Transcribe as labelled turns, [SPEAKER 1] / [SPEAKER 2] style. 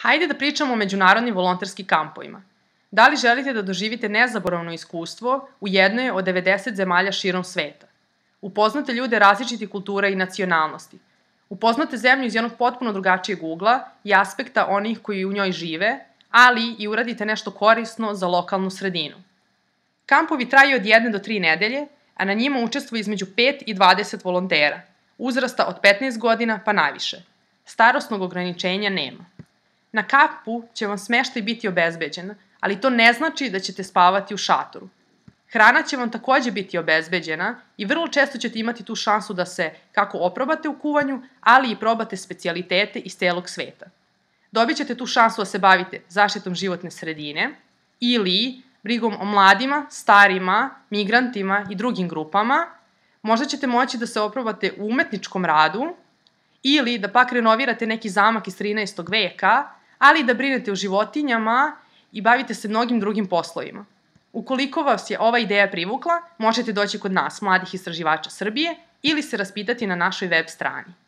[SPEAKER 1] Hajde da pričamo o međunarodnim volonterskim kampovima. Da li želite da doživite nezaboravno iskustvo u jednoj od 90 zemalja širom sveta? Upoznate ljude različitih kultura i nacionalnosti. Upoznate zemlju iz jednog potpuno drugačijeg ugla i aspekta onih koji u njoj žive, ali i uradite nešto korisno za lokalnu sredinu. Kampovi traju od 1 do 3 nedelje, a na njima učestvuje između 5 i 20 volontera, uzrasta od 15 godina pa naviše. Starosnog ograničenja nema. Na kampu će vam smeštaj biti obezbeđen, ali to ne znači da ćete spavati u šatoru. Hrana će vam takođe biti obezbeđena i vrlo često ćete imati tu šansu da se kako oprobate u kuvanju, ali i probate specijalitete iz celog sveta. Dobit ćete tu šansu da se bavite zaštitom životne sredine ili brigom o mladima, starima, migrantima i drugim grupama. Možda ćete moći da se oprobate u umetničkom radu ili da pak renovirate neki zamak iz 13. veka, ali i da brinete o životinjama i bavite se mnogim drugim poslovima. Ukoliko vas je ova ideja privukla, možete doći kod nas, Mladih istraživača Srbije, ili se raspitati na našoj web strani.